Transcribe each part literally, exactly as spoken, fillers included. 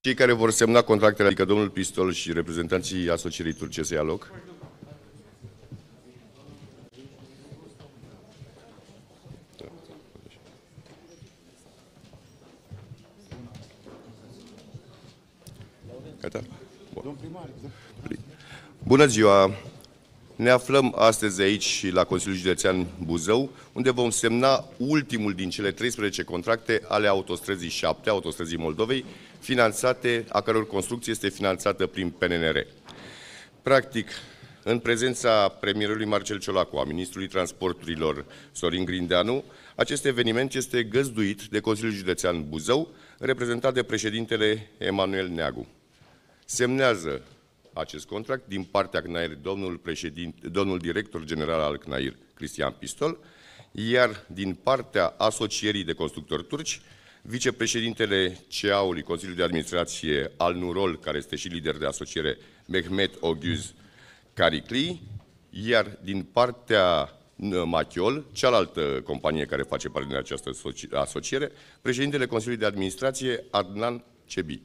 Cei care vor semna contractele, adică domnul Pistol și reprezentanții asocierii turce, să ia loc. Gata? Bun. Bună ziua! Ne aflăm astăzi aici la Consiliul Județean Buzău, unde vom semna ultimul din cele treisprezece contracte ale autostrăzii șapte, autostrăzii Moldovei, finanțate, a căror construcție este finanțată prin P N R R. Practic, în prezența premierului Marcel Ciolacu, a ministrului transporturilor Sorin Grindeanu, acest eveniment este găzduit de Consiliul Județean Buzău, reprezentat de președintele Emanuel Neagu. Semnează acest contract din partea C N A I R domnul, președinte, domnul director general al C N A I R, Cristian Pistol, iar din partea Asocierii de Constructori Turci, vicepreședintele C E A-ului Consiliului de Administrație al Nurol, care este și lider de asociere, Mehmet Oguz Karikli, iar din partea Machiol, cealaltă companie care face parte din această asociere, președintele Consiliului de Administrație, Adnan Cebi.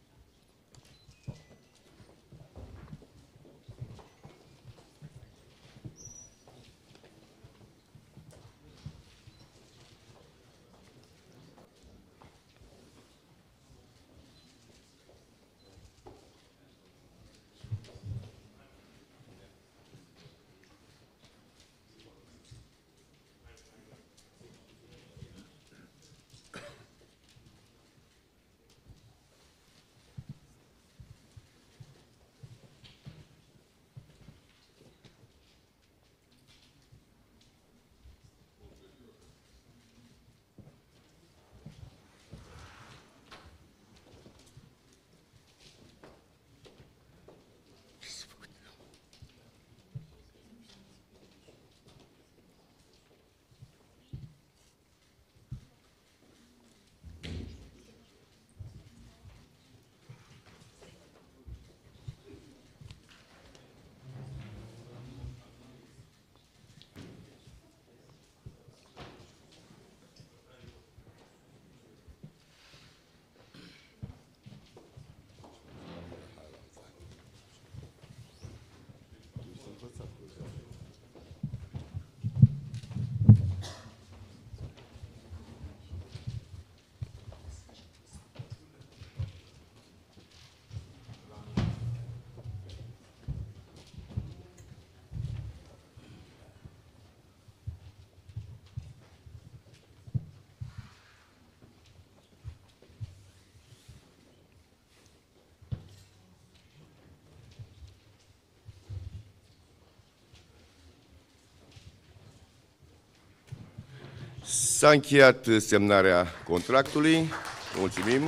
S-a încheiat semnarea contractului. Mulțumim.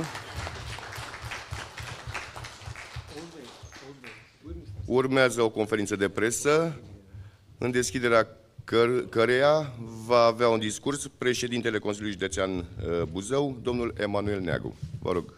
Urmează o conferință de presă, în deschiderea căr căreia va avea un discurs președintele Consiliului Județean Buzău, domnul Emanuel Neagu. Vă rog.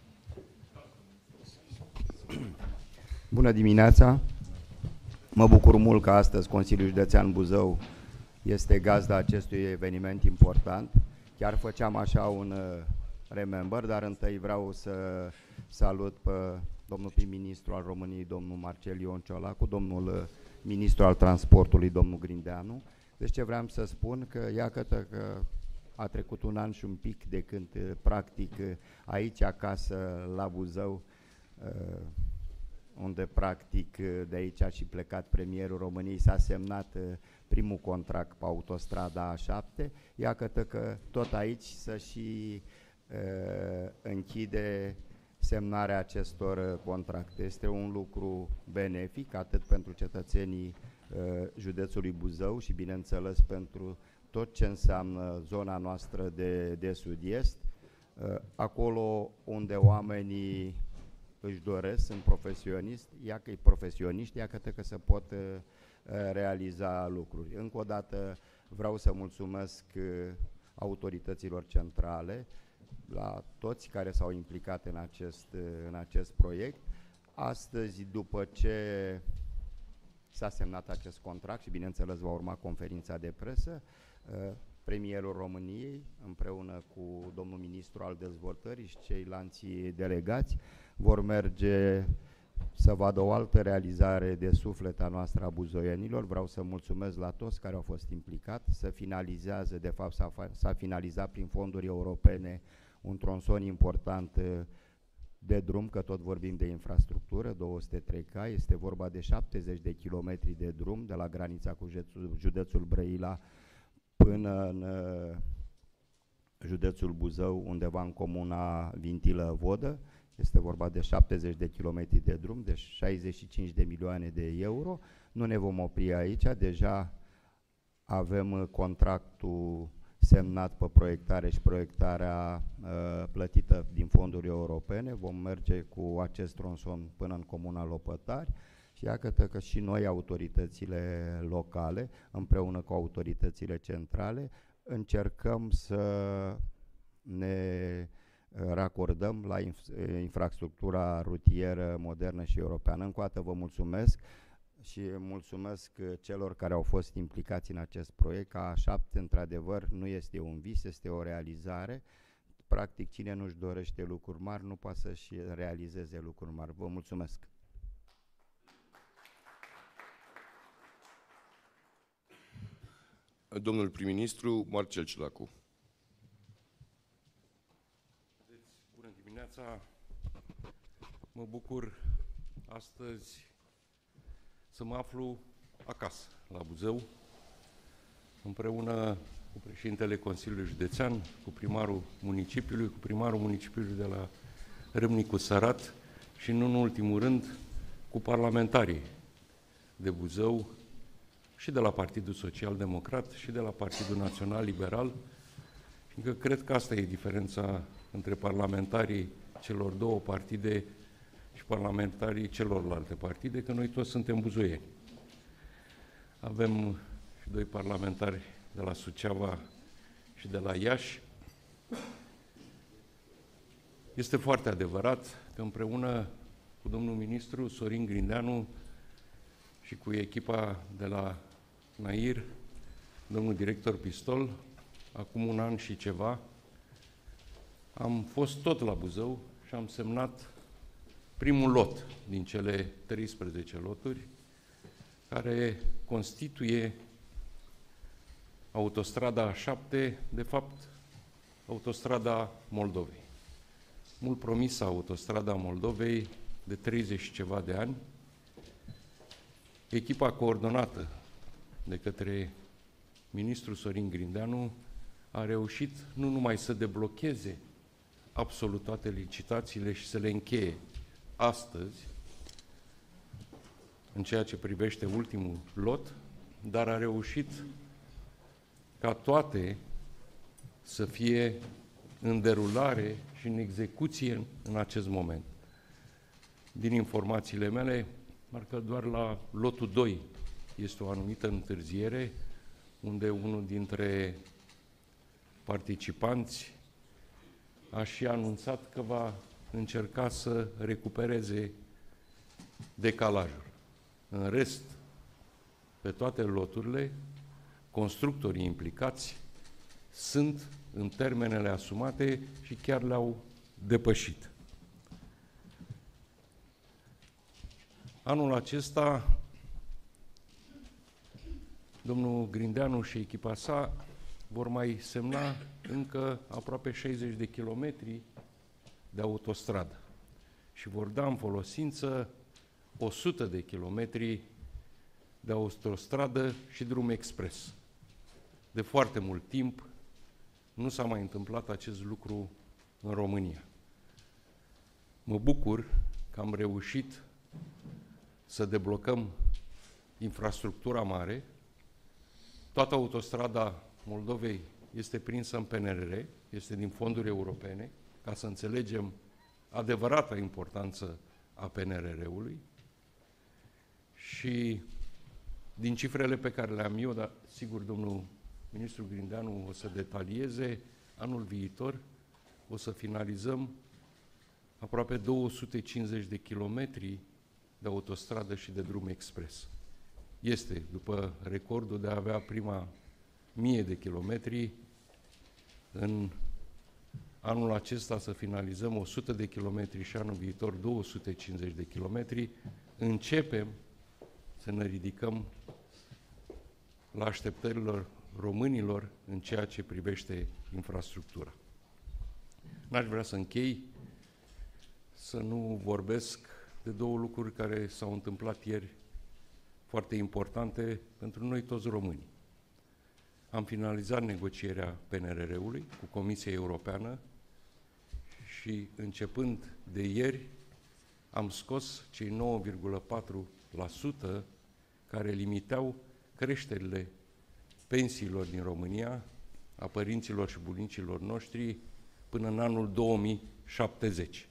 Bună dimineața! Mă bucur mult că astăzi Consiliul Județean Buzău este gazda acestui eveniment important. Chiar făceam așa un uh, remember, dar întâi vreau să salut pe domnul prim-ministru al României, domnul Marcel Ion Ciolacu, domnul uh, ministru al transportului, domnul Grindeanu. Deci ce vreau să spun, că iată că a trecut un an și un pic de când, uh, practic, uh, aici acasă, la Buzău, uh, unde practic de aici a și plecat premierul României, s-a semnat uh, primul contract pe autostrada A șapte, iată că tot aici să și uh, închide semnarea acestor uh, contracte. Este un lucru benefic atât pentru cetățenii uh, județului Buzău și bineînțeles pentru tot ce înseamnă zona noastră de, de sud-est, uh, acolo unde oamenii își doresc, sunt profesioniști, ia că-i profesioniști, ia că, că se pot uh, realiza lucruri. Încă o dată vreau să mulțumesc uh, autorităților centrale, la toți care s-au implicat în acest, uh, în acest proiect. Astăzi, după ce s-a semnat acest contract și bineînțeles va urma conferința de presă, uh, premierul României împreună cu domnul ministru al dezvoltării și ceilalți delegați vor merge să vadă o altă realizare de suflet a noastră a buzoienilor. Vreau să mulțumesc la toți care au fost implicați, să finalizează, de fapt s-a finalizat prin fonduri europene un tronson important de drum, că tot vorbim de infrastructură, două sute trei cai, este vorba de șaptezeci de kilometri de drum de la granița cu județul, județul Brăila până în uh, județul Buzău, undeva în comuna Vintilă-Vodă. Este vorba de șaptezeci de kilometri de drum, de șaizeci și cinci de milioane de euro. Nu ne vom opri aici, deja avem contractul semnat pe proiectare și proiectarea uh, plătită din fonduri europene. Vom merge cu acest tronson până în comuna Lopătari și iată că și noi, autoritățile locale, împreună cu autoritățile centrale, încercăm să ne racordăm la infrastructura rutieră modernă și europeană. Încă o dată vă mulțumesc și mulțumesc celor care au fost implicați în acest proiect. A șapte, într-adevăr, nu este un vis, este o realizare. Practic, cine nu-și dorește lucruri mari, nu poate să-și realizeze lucruri mari. Vă mulțumesc! Domnul prim-ministru Marcel Ciolacu. Bună dimineața! Mă bucur astăzi să mă aflu acasă, la Buzău, împreună cu președintele Consiliului Județean, cu primarul municipiului, cu primarul municipiului de la Râmnicu Sărat și, nu în ultimul rând, cu parlamentarii de Buzău și de la Partidul Social Democrat și de la Partidul Național Liberal, fiindcă cred că asta e diferența între parlamentarii celor două partide și parlamentarii celorlalte partide, că noi toți suntem buzoieni. Avem și doi parlamentari de la Suceava și de la Iași. Este foarte adevărat că împreună cu domnul ministru Sorin Grindeanu și cu echipa de la Nair, domnul director Pistol, acum un an și ceva, am fost tot la Buzău și am semnat primul lot din cele treisprezece loturi care constituie autostrada A șapte, de fapt, autostrada Moldovei. Mult promisă autostrada Moldovei de treizeci și ceva de ani, echipa coordonată de către ministrul Sorin Grindeanu a reușit nu numai să deblocheze absolut toate licitațiile și să le încheie astăzi, în ceea ce privește ultimul lot, dar a reușit ca toate să fie în derulare și în execuție în acest moment. Din informațiile mele, parcă doar la lotul doi este o anumită întârziere, unde unul dintre participanți a și anunțat că va încerca să recupereze decalajul. În rest, pe toate loturile, constructorii implicați sunt în termenele asumate și chiar le-au depășit. Anul acesta, domnul Grindeanu și echipa sa vor mai semna încă aproape șaizeci de kilometri de autostradă și vor da în folosință o sută de kilometri de autostradă și drum expres. De foarte mult timp nu s-a mai întâmplat acest lucru în România. Mă bucur că am reușit să deblocăm infrastructura mare. Toată autostrada Moldovei este prinsă în P N R R, este din fonduri europene, ca să înțelegem adevărata importanță a P N R R-ului. Și din cifrele pe care le am eu, dar sigur domnul ministru Grindeanu o să detalieze, anul viitor o să finalizăm aproape două sute cincizeci de kilometri de autostradă și de drum expres. Este, după recordul de a avea prima mie de kilometri în anul acesta să finalizăm o sută de kilometri și anul viitor două sute cincizeci de kilometri, începem să ne ridicăm la așteptărilor românilor în ceea ce privește infrastructura. N-aș vrea să închei, să nu vorbesc de două lucruri care s-au întâmplat ieri, foarte importante pentru noi toți românii. Am finalizat negocierea P N R R-ului cu Comisia Europeană și începând de ieri am scos cei nouă virgulă patru la sută care limitau creșterile pensiilor din România, a părinților și bunicilor noștri, până în anul două mii șaptezeci.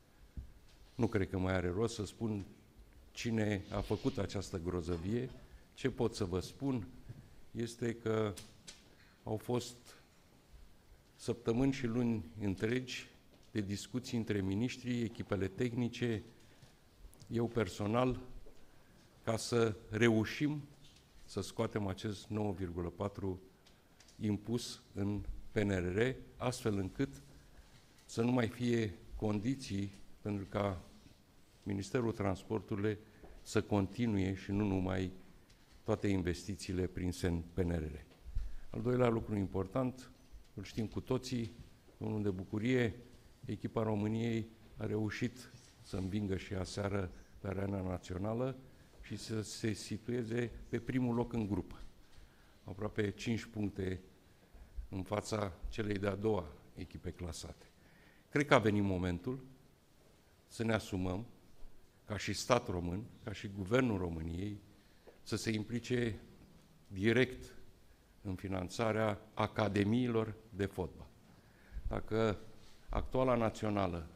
Nu cred că mai are rost să spun cine a făcut această grozăvie. Ce pot să vă spun este că au fost săptămâni și luni întregi de discuții între miniștri, echipele tehnice, eu personal, ca să reușim să scoatem acest nouă virgulă patru impus în P N R R, astfel încât să nu mai fie condiții pentru ca Ministerul Transporturilor să continue și nu numai toate investițiile prinse în P N R R. Al doilea lucru important, îl știm cu toții, unul de bucurie, echipa României a reușit să învingă și aseară pe arena națională și să se situeze pe primul loc în grupă. Aproape cinci puncte în fața celei de-a doua echipe clasate. Cred că a venit momentul să ne asumăm, ca și stat român, ca și Guvernul României, să se implice direct în finanțarea academiilor de fotbal. Dacă actuala națională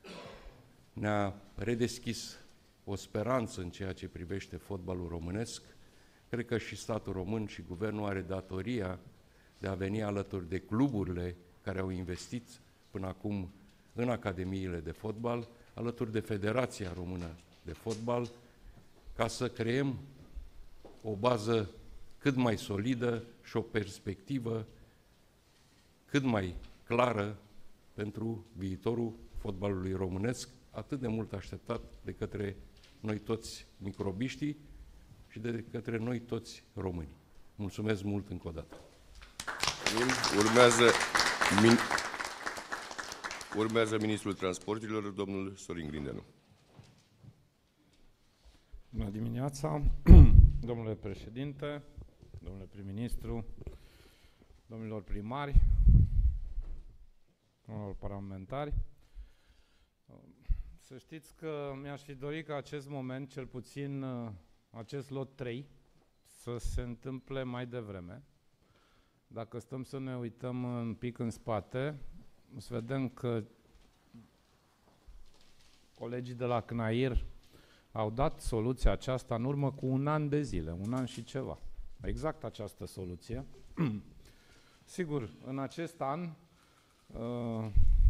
ne-a redeschis o speranță în ceea ce privește fotbalul românesc, cred că și statul român și guvernul are datoria de a veni alături de cluburile care au investit până acum în academiile de fotbal, alături de Federația Română de Fotbal, ca să creăm o bază cât mai solidă și o perspectivă cât mai clară pentru viitorul fotbalului românesc, atât de mult așteptat de către noi toți microbiștii și de către noi toți românii. Mulțumesc mult încă o dată. Urmează, min... Urmează Ministrul Transporturilor, domnul Sorin Grindeanu. Bună dimineața, domnule președinte, domnule prim-ministru, domnilor primari, domnilor parlamentari. Să știți că mi-aș fi dorit ca acest moment, cel puțin acest lot trei, să se întâmple mai devreme. Dacă stăm să ne uităm un pic în spate, o să vedem că colegii de la C N A I R au dat soluția aceasta în urmă cu un an de zile, un an și ceva. Exact această soluție. Sigur, în acest an, uh,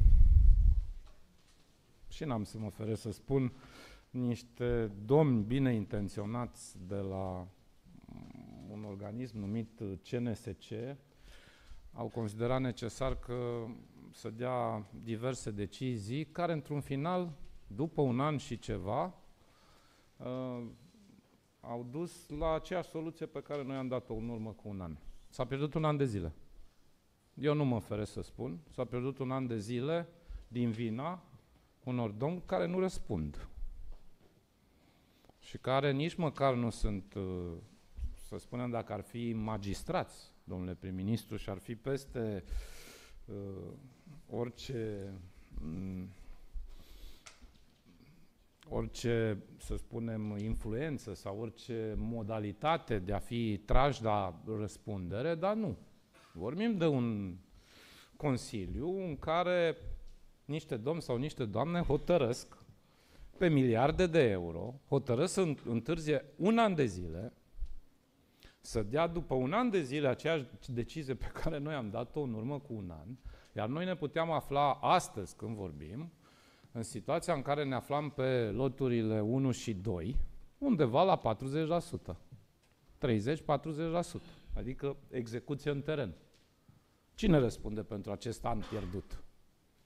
și n-am să mă feresc să spun, niște domni bine intenționați de la un organism numit C N S C au considerat necesar că să dea diverse decizii care, într-un final, după un an și ceva, uh, au dus la aceeași soluție pe care noi am dat-o în urmă cu un an. S-a pierdut un an de zile. Eu nu mă feresc să spun. S-a pierdut un an de zile din vina unor domni care nu răspund. Și care nici măcar nu sunt, uh, să spunem, dacă ar fi magistrați, domnule prim-ministru, și ar fi peste uh, orice, um, orice, să spunem, influență sau orice modalitate de a fi trași la răspundere, dar nu. Vorbim de un consiliu în care niște domni sau niște doamne hotărăsc pe miliarde de euro, hotărăsc să întârzie un an de zile, să dea după un an de zile aceeași decizie pe care noi am dat-o în urmă cu un an, iar noi ne puteam afla astăzi când vorbim, în situația în care ne aflam pe loturile unu și doi, undeva la patruzeci la sută. treizeci patruzeci la sută. Adică execuție în teren. Cine răspunde pentru acest an pierdut?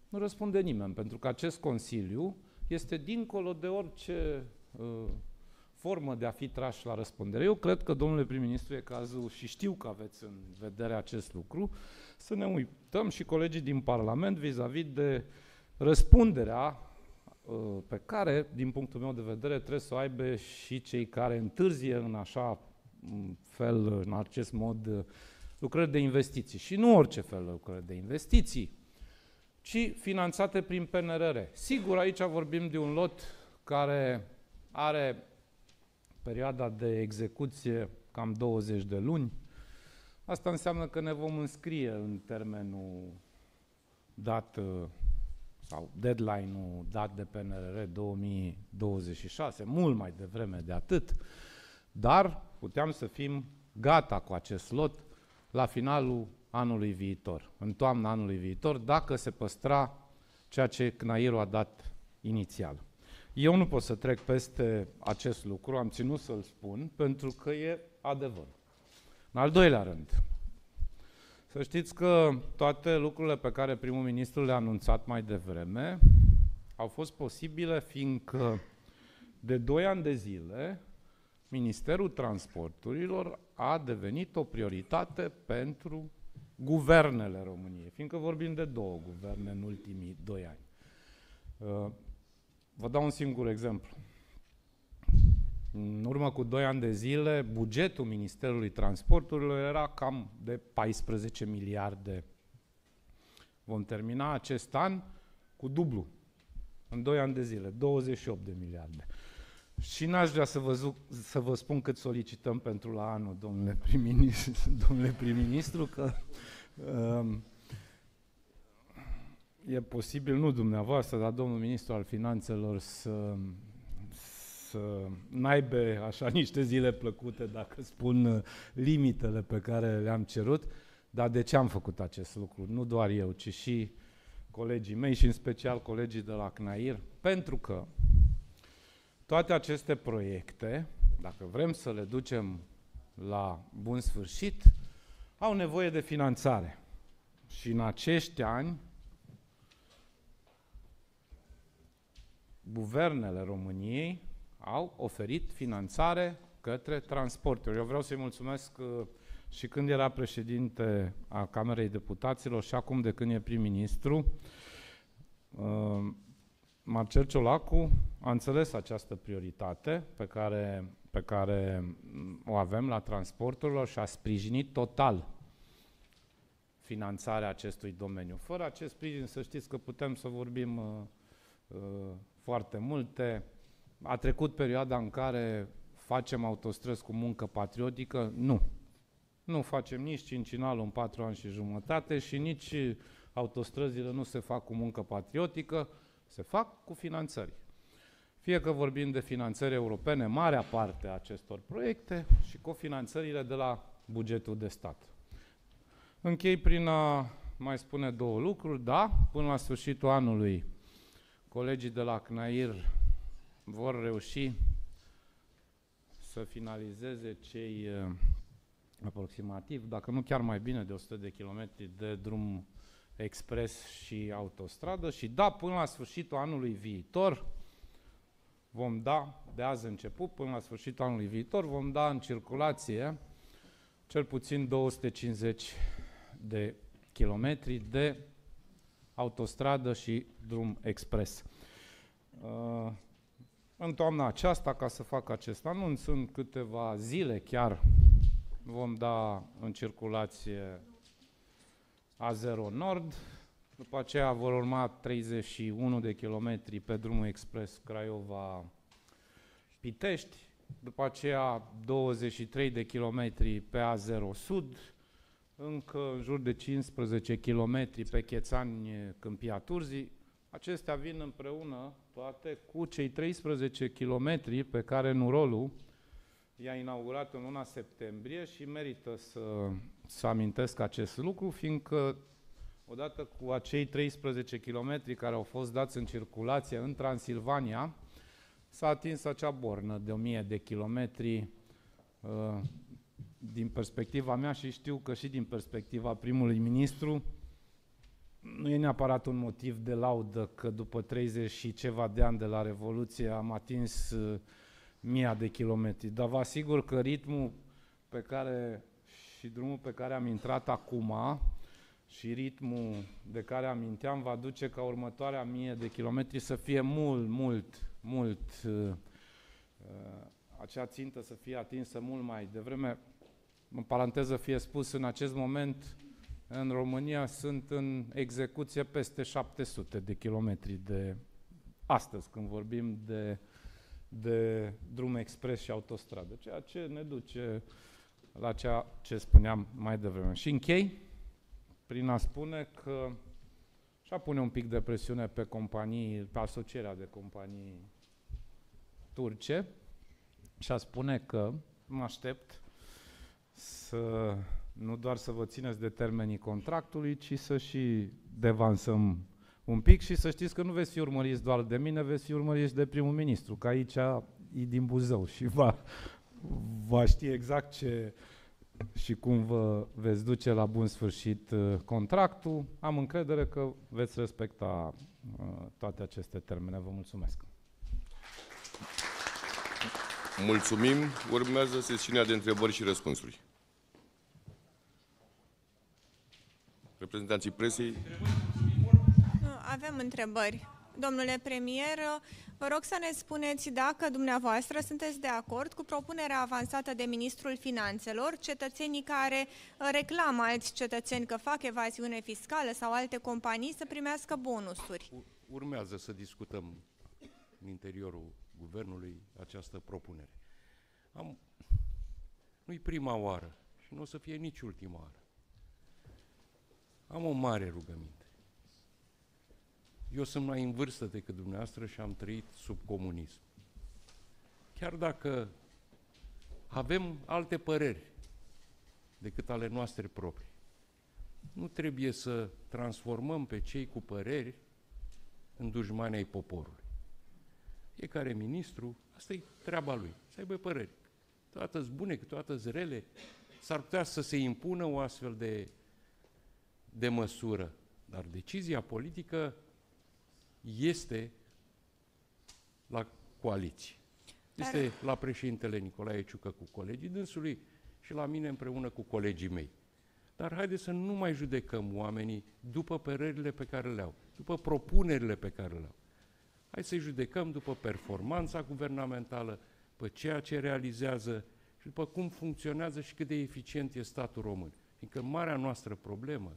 nu răspunde nimeni, pentru că acest Consiliu este dincolo de orice uh, formă de a fi trași la răspundere. Eu cred că, domnule prim-ministru, e cazul, și știu că aveți în vedere acest lucru, să ne uităm și colegii din Parlament vis-a-vis de răspunderea uh, pe care, din punctul meu de vedere, trebuie să o aibă și cei care întârzie în așa fel, în acest mod, lucrări de investiții. Și nu orice fel de lucrări de investiții, ci finanțate prin P N R R. Sigur, aici vorbim de un lot care are perioada de execuție cam douăzeci de luni. Asta înseamnă că ne vom înscrie în termenul dat sau deadline-ul dat de P N R R două mii douăzeci și șase, mult mai devreme de atât, dar puteam să fim gata cu acest lot la finalul anului viitor, în toamna anului viitor, dacă se păstra ceea ce C N A I R-ul a dat inițial. Eu nu pot să trec peste acest lucru, am ținut să-l spun, pentru că e adevăr. În al doilea rând, să știți că toate lucrurile pe care primul ministru le-a anunțat mai devreme au fost posibile fiindcă de doi ani de zile Ministerul Transporturilor a devenit o prioritate pentru guvernele României, fiindcă vorbim de două guverne în ultimii doi ani. Vă dau un singur exemplu. În urmă cu doi ani de zile, bugetul Ministerului Transporturilor era cam de paisprezece miliarde. Vom termina acest an cu dublu, în doi ani de zile, douăzeci și opt de miliarde. Și n-aș vrea să vă, să vă spun cât solicităm pentru la anul, domnule prim-ministru, domnule prim-ministru, că um, e posibil, nu dumneavoastră, dar domnul ministru al finanțelor să, să n-aibă așa niște zile plăcute, dacă spun limitele pe care le-am cerut, dar de ce am făcut acest lucru? Nu doar eu, ci și colegii mei și în special colegii de la C N A I R, pentru că toate aceste proiecte, dacă vrem să le ducem la bun sfârșit, au nevoie de finanțare. Și în acești ani, guvernele României au oferit finanțare către transporturi. Eu vreau să-i mulțumesc uh, și când era președinte a Camerei Deputaților și acum de când e prim-ministru, uh, Marcel Ciolacu a înțeles această prioritate pe care, pe care o avem la transporturilor și a sprijinit total finanțarea acestui domeniu. Fără acest sprijin, să știți că putem să vorbim uh, uh, foarte multe. A trecut perioada în care facem autostrăzi cu muncă patriotică? Nu. Nu facem nici cincinalul în patru ani și jumătate și nici autostrăzile nu se fac cu muncă patriotică, se fac cu finanțări. Fie că vorbim de finanțări europene, marea parte a acestor proiecte și cofinanțările de la bugetul de stat. Închei prin a mai spune două lucruri. Da, până la sfârșitul anului, colegii de la C N A I R vor reuși să finalizeze cei uh, aproximativ, dacă nu chiar mai bine de o sută de kilometri de drum expres și autostradă și da, până la sfârșitul anului viitor vom da, de azi început, până la sfârșitul anului viitor vom da în circulație cel puțin două sute cincizeci de kilometri de autostradă și drum expres. Uh, în toamna aceasta, ca să fac acest anunț, în câteva zile chiar vom da în circulație A zero Nord, după aceea vor urma treizeci și unu de kilometri pe drumul expres Craiova-Pitești, după aceea douăzeci și trei de kilometri pe A zero Sud, încă în jur de cincisprezece kilometri pe Chețani-Câmpia Turzii. Acestea vin împreună toate cu cei treisprezece kilometri pe care Nurolul i-a inaugurat în luna septembrie și merită să, să amintesc acest lucru, fiindcă odată cu acei treisprezece kilometri care au fost dați în circulație în Transilvania, s-a atins acea bornă de o mie de kilometri. Din perspectiva mea și știu că și din perspectiva primului ministru, nu e neapărat un motiv de laudă că după treizeci și ceva de ani de la Revoluție am atins uh, mii de kilometri, dar vă asigur că ritmul pe care și drumul pe care am intrat acum și ritmul de care aminteam va duce ca următoarea mie de kilometri să fie mult, mult, mult, uh, uh, acea țintă să fie atinsă mult mai devreme. În paranteză fie spus, în acest moment în România sunt în execuție peste șapte sute de kilometri de astăzi, când vorbim de, de drum expres și autostradă, ceea ce ne duce la ceea ce spuneam mai devreme. Și închei prin a spune că și-a pune un pic de presiune pe companii, pe asocierea de companii turce și a spune că mă aștept să nu doar să vă țineți de termenii contractului, ci să și devansăm un pic și să știți că nu veți fi urmăriți doar de mine, veți fi urmăriți de primul ministru, că aici e din Buzău și va, va ști exact ce și cum vă veți duce la bun sfârșit contractul. Am încredere că veți respecta uh, toate aceste termene. Vă mulțumesc. Mulțumim. Urmează sesiunea de întrebări și răspunsuri. Reprezentanții presei. Avem întrebări. Domnule premier, vă rog să ne spuneți dacă dumneavoastră sunteți de acord cu propunerea avansată de Ministrul Finanțelor, cetățenii care reclamă alți cetățeni că fac evaziune fiscală sau alte companii să primească bonusuri. Urmează să discutăm în interiorul Guvernului această propunere. Am... Nu-i prima oară și nu o să fie nici ultima oară. Am o mare rugăminte. Eu sunt mai în vârstă decât dumneavoastră și am trăit sub comunism. Chiar dacă avem alte păreri decât ale noastre proprii, nu trebuie să transformăm pe cei cu păreri în dușmani ai poporului. Fiecare ministru, asta e treaba lui, să aibă păreri. Câteodată-s bune, câteodată-s rele, s-ar putea să se impună o astfel de, de măsură. Dar decizia politică este la coaliție. Este Dar... la președintele Nicolae Ciucă cu colegii dânsului și la mine împreună cu colegii mei. Dar haideți să nu mai judecăm oamenii după părerile pe care le au, după propunerile pe care le au. Hai să-i judecăm după performanța guvernamentală, după ceea ce realizează și după cum funcționează și cât de eficient e statul român. Fiindcă marea noastră problemă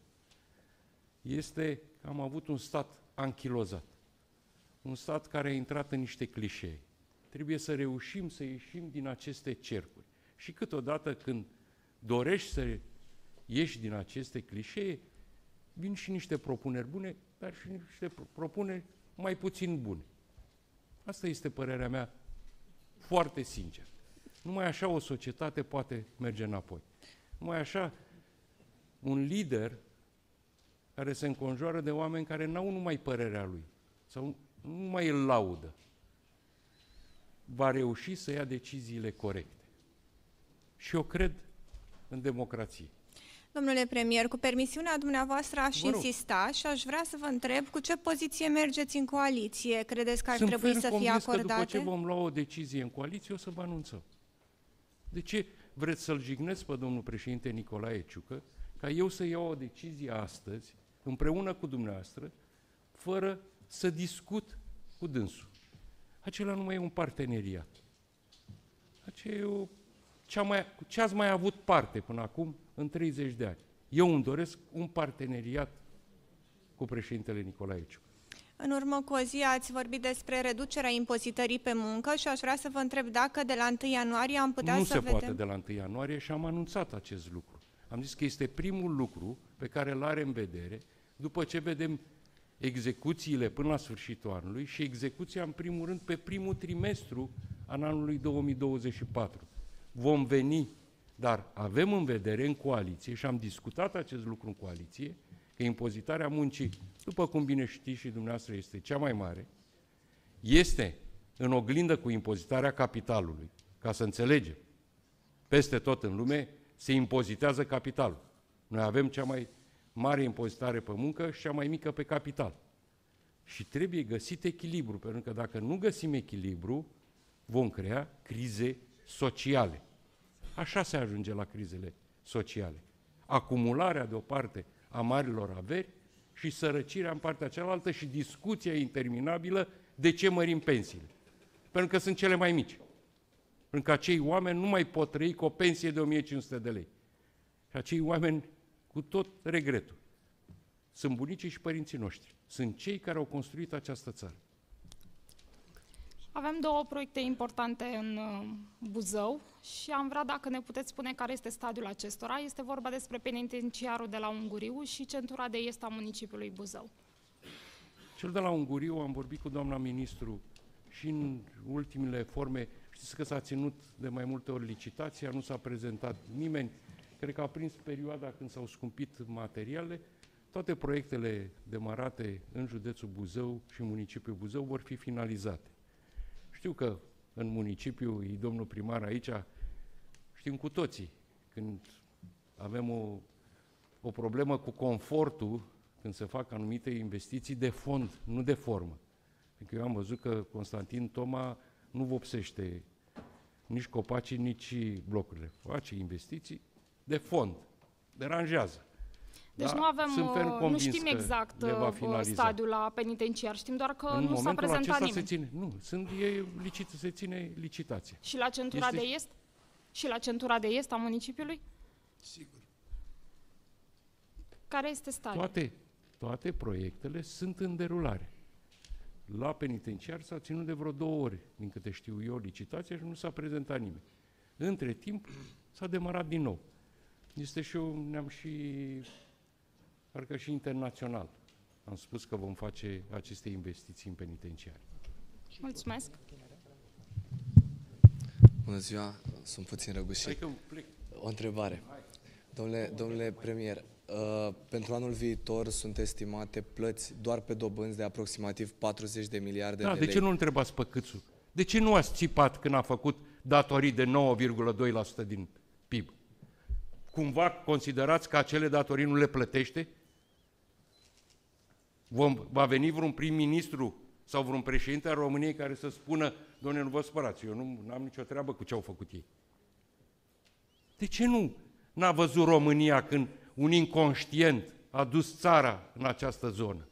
este că am avut un stat anchilozat. Un stat care a intrat în niște clișee. Trebuie să reușim să ieșim din aceste cercuri. Și câteodată când dorești să ieși din aceste clișee, vin și niște propuneri bune, dar și niște propuneri mai puțin bune. Asta este părerea mea foarte sincer. Numai așa o societate poate merge înapoi. Numai așa un lider care se înconjoară de oameni care n-au numai părerea lui sau nu mai îl laudă, va reuși să ia deciziile corecte. Și eu cred în democrație. Domnule premier, cu permisiunea dumneavoastră aș insista și aș vrea să vă întreb cu ce poziție mergeți în coaliție. Credeți că ar Sunt trebui să fie acordate? Sunt după ce vom lua o decizie în coaliție, o să vă anunțăm. De ce vreți să-l jigneți pe domnul președinte Nicolae Ciucă ca eu să iau o decizie astăzi, împreună cu dumneavoastră, fără să discut cu dânsul? Acela nu mai e un parteneriat. Aceea e o... Ce, mai, ce ați mai avut parte până acum în treizeci de ani? Eu îmi doresc un parteneriat cu președintele Nicolae Ciucă. În urmă cu o zi ați vorbit despre reducerea impozitării pe muncă și aș vrea să vă întreb dacă de la întâi ianuarie am putea nu să vedem... vedem... Nu se poate de la întâi ianuarie și am anunțat acest lucru. Am zis că este primul lucru pe care îl are în vedere după ce vedem execuțiile până la sfârșitul anului și execuția în primul rând pe primul trimestru al anului două mii douăzeci și patru. Vom veni, dar avem în vedere în coaliție și am discutat acest lucru în coaliție, că impozitarea muncii, după cum bine știți și dumneavoastră, este cea mai mare, este în oglindă cu impozitarea capitalului. Ca să înțelegem, peste tot în lume se impozitează capitalul. Noi avem cea mai mare impozitare pe muncă și cea mai mică pe capital. Și trebuie găsit echilibru, pentru că dacă nu găsim echilibru, vom crea crize sociale. Așa se ajunge la crizele sociale. Acumularea de o parte a marilor averi și sărăcirea în partea cealaltă și discuția interminabilă de ce mărim pensiile. Pentru că sunt cele mai mici. Pentru că acei oameni nu mai pot trăi cu o pensie de o mie cinci sute de lei. Și acei oameni, cu tot regretul, sunt bunicii și părinții noștri. Sunt cei care au construit această țară. Avem două proiecte importante în uh, Buzău și am vrea dacă ne puteți spune care este stadiul acestora. Este vorba despre penitenciarul de la Unguriu și centura de est a municipiului Buzău. Cel de la Unguriu, am vorbit cu doamna ministru și în ultimele forme, știți că s-a ținut de mai multe ori licitația, nu s-a prezentat nimeni, cred că a prins perioada când s-au scumpit materiale. Toate proiectele demarate în județul Buzău și în municipiul Buzău vor fi finalizate. Știu că în municipiu, e domnul primar aici, știm cu toții, când avem o, o problemă cu confortul, când se fac anumite investiții de fond, nu de formă. Pentru că eu am văzut că Constantin Toma nu vopsește nici copacii, nici blocurile. Face investiții de fond, deranjează. Deci da? nu avem, nu știm exact stadiul la penitenciar, știm doar că în nu s-a prezentat nimeni. Se ține, nu, sunt, e licit, se ține licitația. Și la centura este... de est? Și la centura de est a municipiului? Sigur. Care este stadiul? Toate, toate proiectele sunt în derulare. La penitenciar s-a ținut de vreo două ori, din câte știu eu, licitația și nu s-a prezentat nimeni. Între timp s-a demarat din nou. Este și eu, ne-am și, parcă și internațional, am spus că vom face aceste investiții în penitenciari. Mulțumesc! Bună ziua, sunt puțin răgușit. Hai că plec. O întrebare. Domnule, domnule premier, uh, pentru anul viitor sunt estimate plăți doar pe dobânzi de aproximativ patruzeci de miliarde da, de de lei. De ce nu întrebați pe Câțu? De ce nu ați țipat când a făcut datorii de nouă virgulă doi la sută din P I B? Cumva considerați că acele datorii nu le plătește? Vom, va veni vreun prim-ministru sau vreun președinte al României care să spună, doamne, nu vă spărați, eu nu am nicio treabă cu ce au făcut ei. De ce nu n-a văzut România când un inconștient a dus țara în această zonă?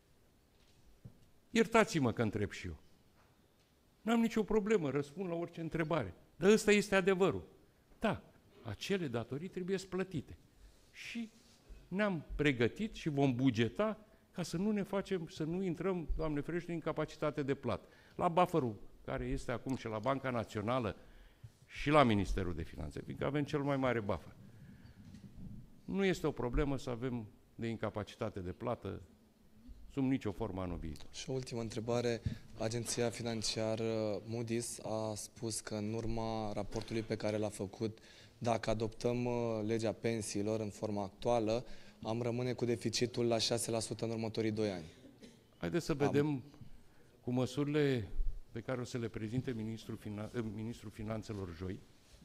Iertați-mă că întreb și eu. N-am nicio problemă, răspund la orice întrebare. Dar ăsta este adevărul. Da, acele datorii trebuie plătite. Și ne-am pregătit și vom bugeta ca să nu ne facem, să nu intrăm, Doamne ferește, în capacitate de plată. La buffer-ul care este acum și la Banca Națională și la Ministerul de Finanțe, fiindcă avem cel mai mare buffer. Nu este o problemă să avem de incapacitate de plată sub nicio formă anul viitor. Și o ultimă întrebare. Agenția financiară Moody's a spus că în urma raportului pe care l-a făcut, dacă adoptăm legea pensiilor în forma actuală, am rămâne cu deficitul la șase la sută în următorii doi ani. Haideți să vedem am... cu măsurile pe care o să le prezinte Ministrul, Finan- Ministrul Finanțelor joi,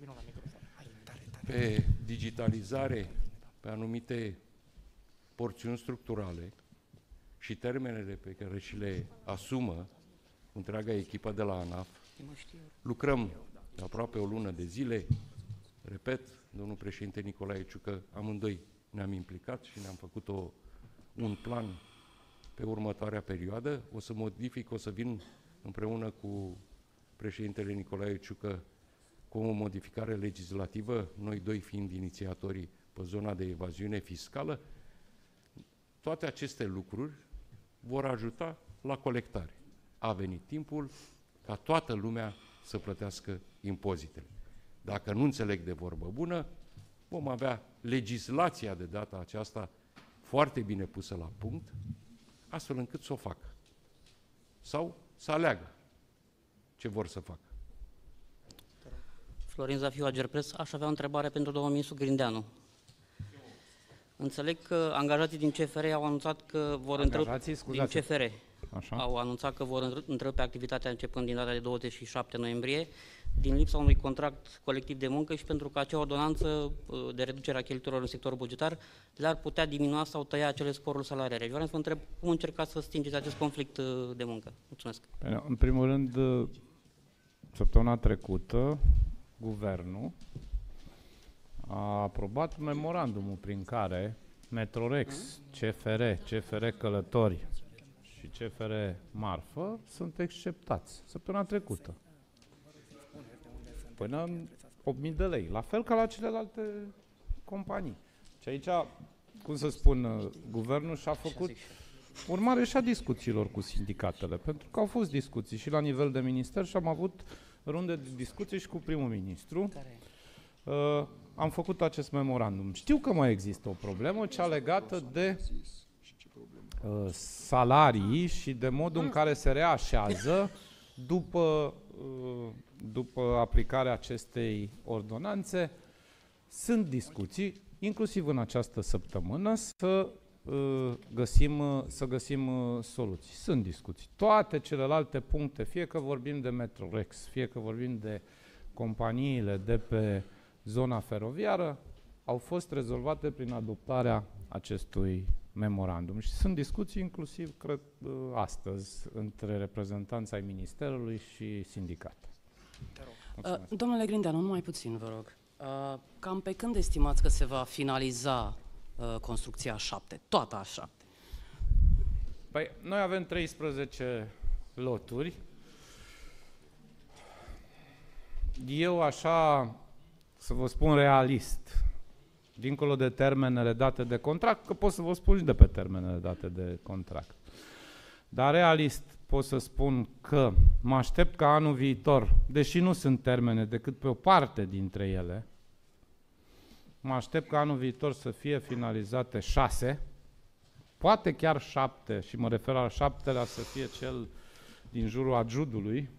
pe digitalizare, pe anumite porțiuni structurale și termenele pe care și le asumă întreaga echipă de la ANAF. Lucrăm aproape o lună de zile. Repet, domnul președinte Nicolae Ciucă, amândoi ne-am implicat și ne-am făcut o, un plan pe următoarea perioadă. O să modific, o să vin împreună cu președintele Nicolae Ciucă cu o modificare legislativă, noi doi fiind inițiatorii pe zona de evaziune fiscală. Toate aceste lucruri vor ajuta la colectare. A venit timpul ca toată lumea să plătească impozitele. Dacă nu înțeleg de vorbă bună, vom avea legislația de data aceasta foarte bine pusă la punct, astfel încât să o facă. Sau să aleagă ce vor să facă. Florin Zafiu, Agerpres. Aș avea o întrebare pentru domnul ministru Grindeanu. Înțeleg că angajații din C F R au anunțat că vor întrerupe din C F R. Așa. Au anunțat că vor întrerupe activitatea începând din data de douăzeci și șapte noiembrie. din lipsa unui contract colectiv de muncă și pentru că acea ordonanță de reducere a cheltuielor în sectorul bugetar le-ar putea diminua sau tăia acele sporuri salariare. Eu vreau să vă întreb cum încercați să stingeți acest conflict de muncă. Mulțumesc. În primul rând, săptămâna trecută, guvernul a aprobat memorandumul prin care Metrorex, C F R, C F R Călători și C F R Marfă sunt exceptați săptămâna trecută. Până în opt mii de lei, la fel ca la celelalte companii. Și aici, cum să spun, guvernul și-a făcut urmare și a discuțiilor cu sindicatele, pentru că au fost discuții și la nivel de minister și am avut runde de discuții și cu primul ministru. Uh, am făcut acest memorandum. Știu că mai există o problemă, cea legată de uh, salarii și de modul în care se reașează după, uh, după aplicarea acestei ordonanțe. Sunt discuții, inclusiv în această săptămână, să uh, găsim, uh, să găsim uh, soluții. Sunt discuții. Toate celelalte puncte, fie că vorbim de Metrorex, fie că vorbim de companiile de pe zona feroviară, au fost rezolvate prin adoptarea acestui memorandum. Și sunt discuții inclusiv, cred, astăzi, între reprezentanța ai Ministerului și sindicate. Uh, domnule Grindeanu, numai puțin, vă rog. Uh, cam pe când estimați că se va finaliza uh, construcția A șapte, toată A șapte? Păi, noi avem treisprezece loturi. Eu așa, să vă spun realist, dincolo de termenele date de contract, că pot să vă spun și de pe termenele date de contract, dar realist pot să spun că mă aștept ca anul viitor, deși nu sunt termene decât pe o parte dintre ele, mă aștept ca anul viitor să fie finalizate șase, poate chiar șapte, și mă refer la șaptelea să fie cel din jurul Adjudului,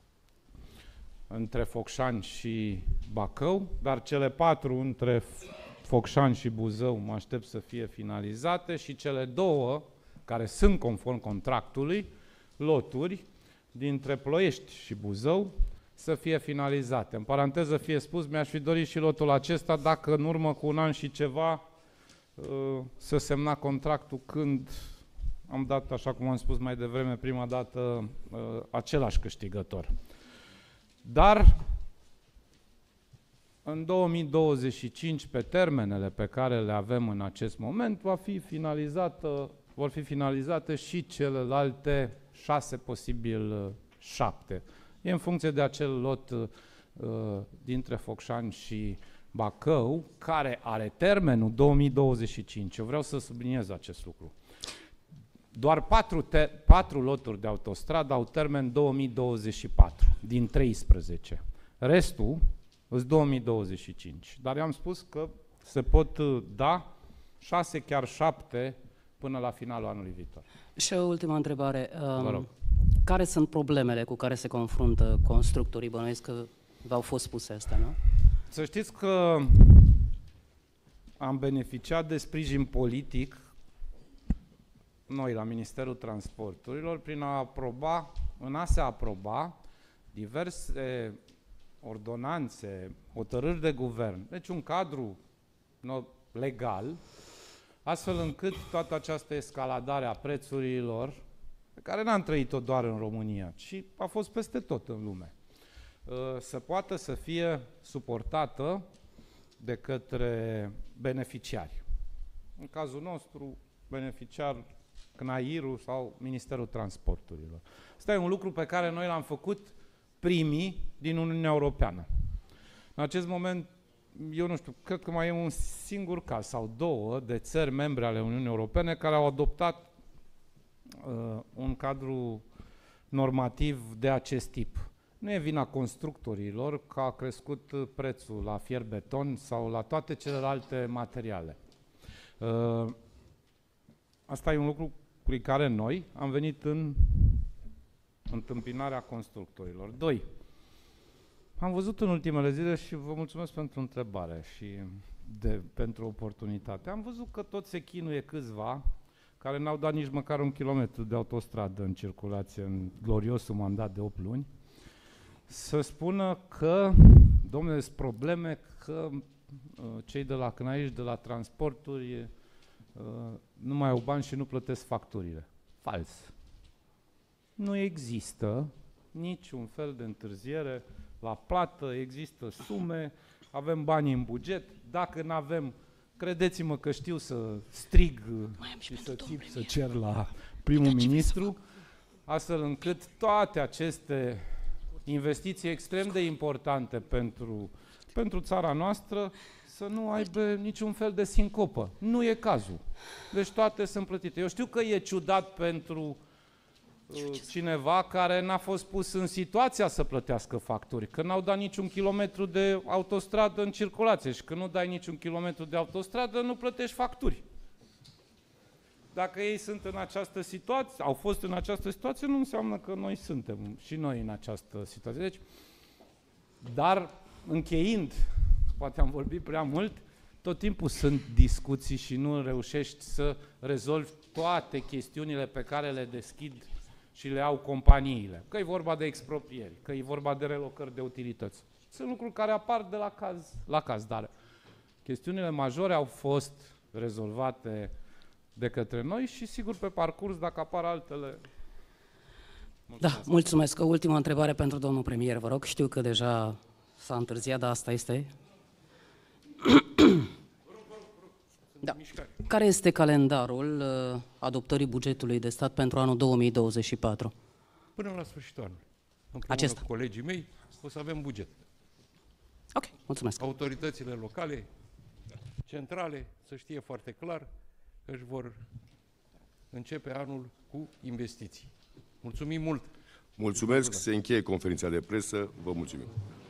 între Focșani și Bacău, dar cele patru între Focșani și Buzău mă aștept să fie finalizate și cele două, care sunt conform contractului, loturi, dintre Ploiești și Buzău, să fie finalizate. În paranteză fie spus, mi-aș fi dorit și lotul acesta dacă în urmă cu un an și ceva să semna contractul când am dat, așa cum am spus mai devreme, prima dată același câștigător. Dar în două mii douăzeci și cinci, pe termenele pe care le avem în acest moment, va fi finalizată, vor fi finalizate și celelalte șase, posibil șapte. E în funcție de acel lot uh, dintre Focșani și Bacău, care are termenul două mii douăzeci și cinci. Eu vreau să subliniez acest lucru. Doar patru, te patru loturi de autostradă au termen două mii douăzeci și patru, din treisprezece. Restul sunt două mii douăzeci și cinci. Dar i-am spus că se pot da șase, chiar șapte, până la finalul anului viitor. Și o ultimă întrebare. Vă rog. Care sunt problemele cu care se confruntă constructorii? Bănuiesc că v-au fost spuse astea, nu? Să știți că am beneficiat de sprijin politic noi la Ministerul Transporturilor prin a aproba, în a se aproba diverse ordonanțe, hotărâri de guvern, deci un cadru legal, astfel încât toată această escaladare a prețurilor, pe care n-am trăit-o doar în România, ci a fost peste tot în lume, să poată să fie suportată de către beneficiari. În cazul nostru, beneficiar C N A I R-ul sau Ministerul Transporturilor. Asta e un lucru pe care noi l-am făcut primii din Uniunea Europeană. În acest moment, eu nu știu, cred că mai e un singur caz sau două de țări membre ale Uniunii Europene care au adoptat uh, un cadru normativ de acest tip. Nu e vina constructorilor că a crescut prețul la fier beton sau la toate celelalte materiale. Uh, asta e un lucru prin care noi am venit în întâmpinarea constructorilor. Doi, am văzut în ultimele zile și vă mulțumesc pentru întrebare și de, pentru oportunitate. Am văzut că tot se chinuie câțiva care n-au dat nici măcar un kilometru de autostradă în circulație în gloriosul mandat de opt luni, să spună că, domnule, sunt probleme că uh, cei de la Cnaici, de la transporturi, uh, nu mai au bani și nu plătesc facturile. Fals. Nu există niciun fel de întârziere la plată, există sume, avem bani în buget, dacă nu avem, credeți-mă că știu să strig și să țip, să cer la primul ministru, astfel încât toate aceste investiții extrem de importante pentru, pentru țara noastră să nu aibă niciun fel de sincopă. Nu e cazul. Deci toate sunt plătite. Eu știu că e ciudat pentru uh, cineva care n-a fost pus în situația să plătească facturi, că n-au dat niciun kilometru de autostradă în circulație și că nu dai niciun kilometru de autostradă, nu plătești facturi. Dacă ei sunt în această situație, au fost în această situație, nu înseamnă că noi suntem și noi în această situație. Deci, dar încheind, poate am vorbit prea mult, tot timpul sunt discuții și nu reușești să rezolvi toate chestiunile pe care le deschid și le au companiile. Că e vorba de exproprieri, că e vorba de relocări de utilități. Sunt lucruri care apar de la caz la caz, dar chestiunile majore au fost rezolvate de către noi și sigur pe parcurs, dacă apar altele. Mulțumesc. Da, mulțumesc. O ultimă întrebare pentru domnul premier, vă rog. Știu că deja s-a întârziat, dar asta este. Da. Care este calendarul uh, adoptării bugetului de stat pentru anul două mii douăzeci și patru? Până la sfârșitul anului. Împreună Acesta. cu colegii mei o să avem buget. Ok, mulțumesc. Autoritățile locale, centrale, să știe foarte clar că își vor începe anul cu investiții. Mulțumim mult! Mulțumesc, se încheie conferința de presă, vă mulțumim.